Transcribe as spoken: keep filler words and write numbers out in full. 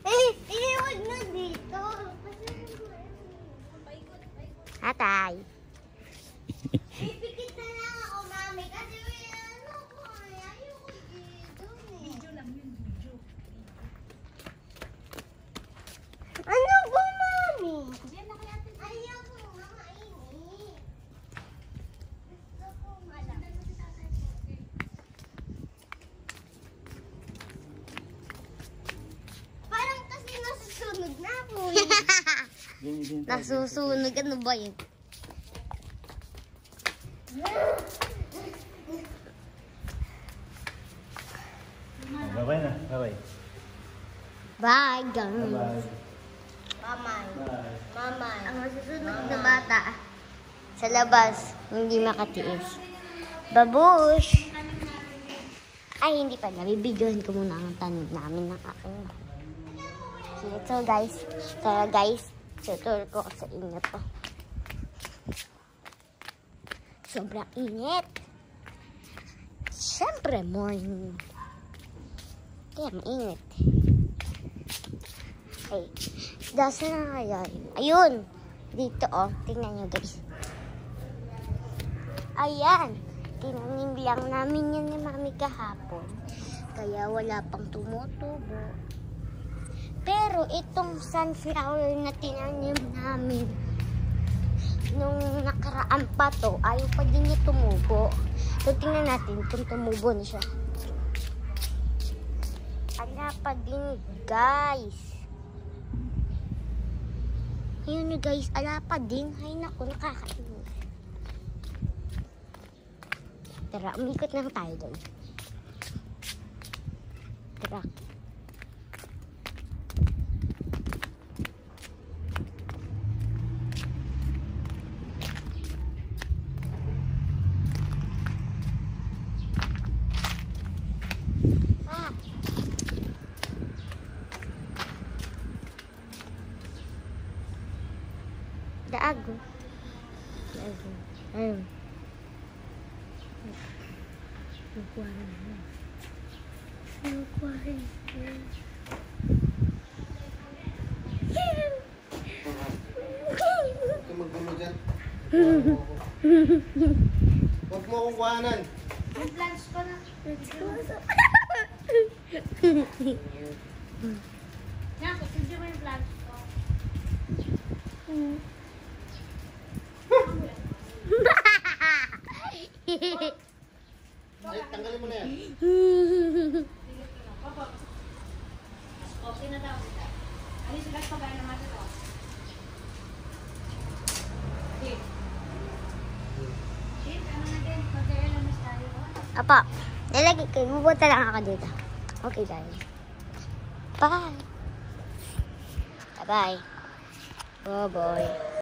Eh, iiwag na dito. Hatay. Pipikit na lang ako, mami. Kasi ano ko, ayoko dito. Video lang yun, video. Ano ba, mami? Ayoko nga mainit. Gusto ko malaki. Parang kasi nasusunog na ako eh. Nasusunog, ano ba yun? Bye-bye na, bye-bye. Bye, gang. Bye-bye. Mamay. Bye. Mamay. Ang masusunog na bata sa labas, hindi makatiis. Babush! Ay, hindi pala. Bibidyohin ko muna ang tanig namin ng aking. Okay, so guys, kaya guys, tutur ko sa inyo to. Sobrang init. Siyempre, morning. Kaya mainit. Okay. Dasa na kaya yun. Ayun. Dito, oh. Tingnan nyo, guys. Ayan. Tinanim lang namin yan ni Mami kahapon. Kaya wala pang tumutubo. Pero itong sunflower na tinanim namin nung nakaraan pa to, ayaw pa din niya tumubo. So, tingnan natin kung tumubo na siya. Ala pa din, guys. Ayun na, guys. Ala pa din. Ay, naku, nakakainis. Tara, umikot lang tayo doon. Tara. Daago. Daago. Ayun. Nakuha rin mo. Nakuha rin mo. Ito magbulo dyan. Huwag mo akong kuhanan. Ang plans ko na. Nga, kasi mo yung plans ko. Ay, tanggalin mo na yan. Okay na daw. Ano sila pagay naman ito? Okay. Okay, ano na din? Pagkailan tayo? Apa, nalagay ko. Bubuta lang ako dito. Okay, guys. Bye. Bye-bye. Bye-bye.